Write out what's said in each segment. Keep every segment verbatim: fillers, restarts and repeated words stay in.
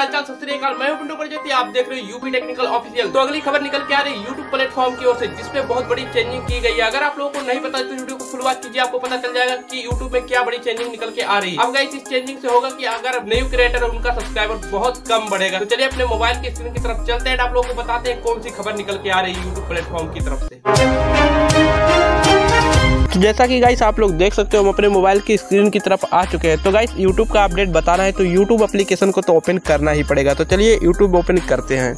हालचाल सत श्री अकाल। मैं हूं पिंटू परिजती, आप देख रहे हो यूपी टेक्निकल ऑफिशियल। तो अगली खबर निकल के आ रही है यूट्यूब प्लेटफॉर्म की ओर से, जिसपे बहुत बड़ी चेंजिंग की गई है। अगर आप लोगों को नहीं पता तो वीडियो को फुल वॉच कीजिए, आपको पता चल जाएगा कि यूट्यूब में क्या बड़ी चेंजिंग निकल के आ रही है। अब गाइस इस चेंजिंग से होगा कि अगर न्यू क्रिएटर है उनका सब्सक्राइबर बहुत कम बढ़ेगा। तो चलिए अपने मोबाइल की स्क्रीन की तरफ चलते हैं, आप लोगों को बताते हैं कौन सी खबर निकल के आ रही है यूट्यूब प्लेटफॉर्म की तरफ से। तो जैसा कि गाइस आप लोग देख सकते हो, हम अपने मोबाइल की स्क्रीन की तरफ आ चुके हैं। तो गाइस यूट्यूब का अपडेट बताना है तो यूट्यूब एप्लीकेशन को तो ओपन करना ही पड़ेगा। तो चलिए यूट्यूब ओपन करते हैं।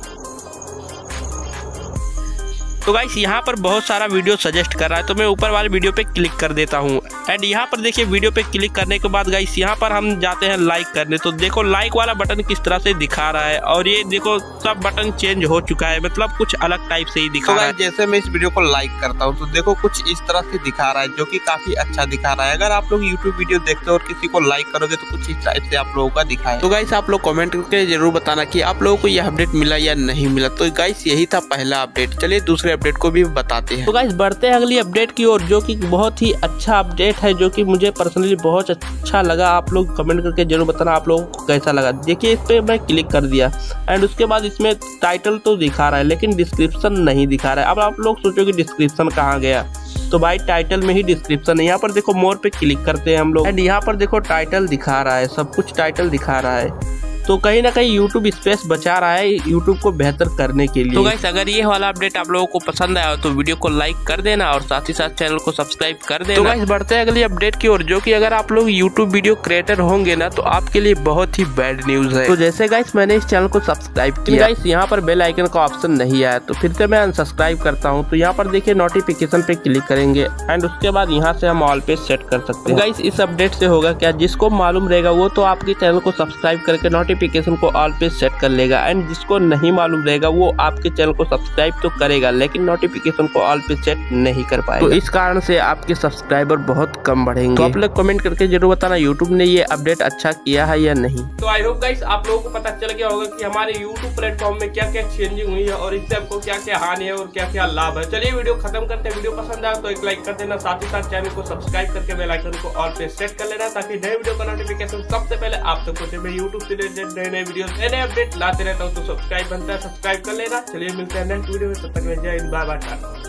तो गाइस यहाँ पर बहुत सारा वीडियो सजेस्ट कर रहा है, तो मैं ऊपर वाले वीडियो पे क्लिक कर देता हूँ। एंड यहाँ पर देखिए वीडियो पे क्लिक करने के बाद गाइस यहाँ पर हम जाते हैं लाइक करने। तो देखो लाइक वाला बटन किस तरह से दिखा रहा है, और ये देखो सब बटन चेंज हो चुका है, मतलब कुछ अलग टाइप से ही दिखा तो रहा है। जैसे मैं इस वीडियो को लाइक करता हूँ तो देखो कुछ इस तरह से दिखा रहा है, जो कि काफी अच्छा दिखा रहा है। अगर आप लोग यूट्यूब वीडियो देखते हो और किसी को लाइक करोगे तो कुछ इस टाइप से आप लोगों का दिखाए। तो गाइस आप लोग कमेंट करके जरूर बताना कि आप लोगों को यह अपडेट मिला या नहीं मिला। तो गाइस यही था पहला अपडेट। चलिए दूसरे अपडेट को भी बता तो गाइस बढ़ते हैं अगली अपडेट की ओर, जो कि बहुत ही अच्छा अपडेट है, जो कि मुझे पर्सनली बहुत अच्छा लगा। आप लोग कमेंट करके जरूर बताना आप लोगों को कैसा लगा। देखिए इस पे मैं क्लिक कर दिया एंड उसके बाद इसमें टाइटल तो दिखा रहा है लेकिन डिस्क्रिप्शन नहीं दिखा रहा है। अब आप लोग सोचोगे डिस्क्रिप्शन कहाँ गया, तो भाई टाइटल में ही डिस्क्रिप्शन है। यहाँ पर देखो मोर पे क्लिक करते हैं हम लोग एंड यहाँ पर देखो टाइटल दिखा रहा है, सब कुछ टाइटल दिखा रहा है। तो कहीं ना कहीं YouTube स्पेस बचा रहा है YouTube को बेहतर करने के लिए। तो गाइस अगर ये वाला अपडेट आप लोगों को पसंद आया तो वीडियो को लाइक कर देना और साथ ही साथ चैनल को सब्सक्राइब कर देना। तो गाइस बढ़ते हैं अगली अपडेट की ओर, जो कि अगर आप लोग YouTube वीडियो क्रिएटर होंगे ना तो आपके लिए बहुत ही बैड न्यूज है। तो जैसे गाइस मैंने इस चैनल को सब्सक्राइब किया, गाइस यहाँ पर बेल आइकन का ऑप्शन नहीं आया, तो फिर से मैं अनसब्सक्राइब करता हूँ। तो यहाँ पर देखिए नोटिफिकेशन पे क्लिक करेंगे एंड उसके बाद यहाँ से हम ऑल पे सेट कर सकते हैं। गाइस इस अपडेट से होगा क्या, जिसको मालूम रहेगा वो तो आपके चैनल को सब्सक्राइब करके नोटिफिकेशन को ऑल पे सेट कर लेगा, एंड जिसको नहीं मालूम रहेगा वो आपके चैनल को सब्सक्राइब तो करेगा लेकिन नोटिफिकेशन को ऑल पे सेट नहीं कर पाएगा। तो इस कारण से आपके सब्सक्राइबर बहुत कम बढ़ेंगे। तो आप लोग कमेंट करके जरूर बताना यूट्यूब ने ये अपडेट अच्छा किया है या नहीं। तो आई होप गाइस आप लोगों को पता चल गया होगा कि हमारे यूट्यूब प्लेटफॉर्म में क्या क्या चेंजिंग हुई है और इससे आपको क्या क्या हानि है और क्या क्या लाभ है। चलिए वीडियो खत्म करते हैं। वीडियो पसंद आया तो एक लाइक कर देना, साथ ही साथ चैनल को सब्सक्राइब करके बेल आइकन को ऑल पे सेट कर लेना, ताकि नए वीडियो का नोटिफिकेशन सबसे पहले आप तक पहुंचे। मैं यूट्यूब से रिलेटेड नए नए वीडियो नए अपडेट लाते रहता हूँ, तो सब्सक्राइब बनता है, सब्सक्राइब कर लेना। चलिए मिलते हैं नेक्स्ट वीडियो में, तब तक जय हिंद, बाय बाय।